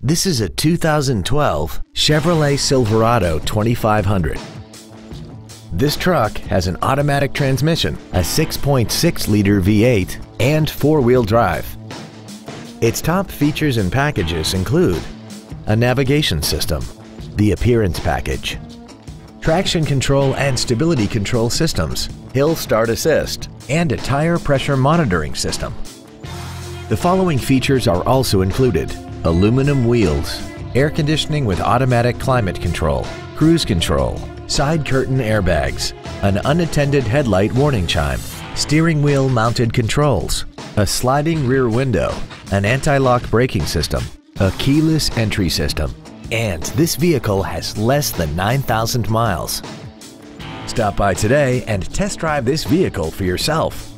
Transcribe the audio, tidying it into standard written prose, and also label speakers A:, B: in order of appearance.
A: This is a 2012 Chevrolet Silverado 2500. This truck has an automatic transmission, a 6.6-liter V8, and four-wheel drive. Its top features and packages include a navigation system, the appearance package, traction control and stability control systems, hill start assist, and a tire pressure monitoring system. The following features are also included: aluminum wheels, air conditioning with automatic climate control, cruise control, side curtain airbags, an unattended headlight warning chime, steering wheel mounted controls, a sliding rear window, an anti-lock braking system, a keyless entry system, and this vehicle has less than 9,000 miles. Stop by today and test drive this vehicle for yourself.